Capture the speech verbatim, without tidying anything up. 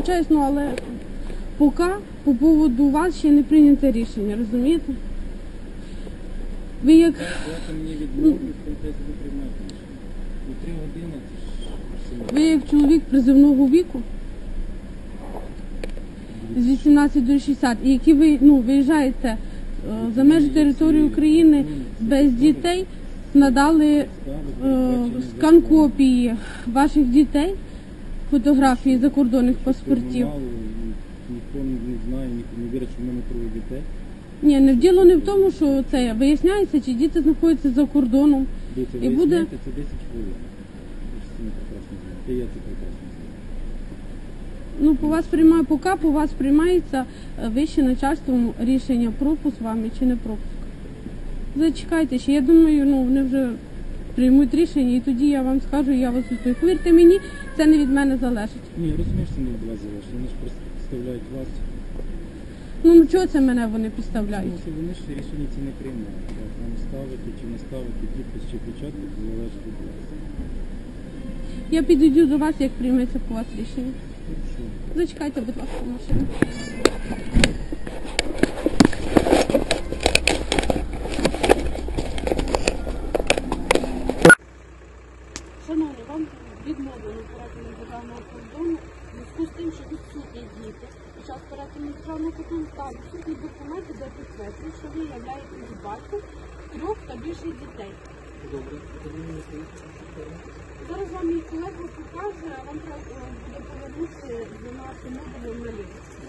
вибачаюсь, ну але поки по поводу вас ще не прийнято рішення, розумієте? Ви як... Ви як чоловік призовного віку, з вісімнадцяти до шістдесяти, і які ви ну, виїжджаєте за межі території України без дітей, надали е, скан копії ваших дітей, фотографії закордонних паспортів. Ніхто не знає, ніхто не вірить, що в мене троє дітей. Ні, не діло не в тому, що це виясняється, чи діти знаходяться за кордоном. Дивіться, і буде... це десять хвилин. Ви це прекрасно знаєте. Я це прекрасно знаю. Ну, по вас приймає, поки по вас приймається вище начальством рішення, пропуск вами чи не пропуск. Зачекайте ще, я думаю, ну, вони вже приймуть рішення, і тоді я вам скажу, я вас успію. Повірте мені, це не від мене залежить. Ні, розумієш, це не від вас залежить. Вони ж просто представляють вас. Ну, ну чого це мене вони представляють? Ну, вони ж рішення ці не приймають. Там ставити чи не ставити підпис чи печатку, це залежить від вас. Я підійду до вас, як прийметься по вас рішення. Хорошо. Зачекайте, будь ласка, машину. Шановні, вам відмовлено перетину державного кордону в зв'язку з тим, що відсутні діти. Під час перетину державного кордону та відсутні документи, де підтверджують, що ви являєтесь батьком трьох та більше дітей. Добре. Зараз вам мій колега покаже, а вам треба буде повернути до нас модулем на ліс.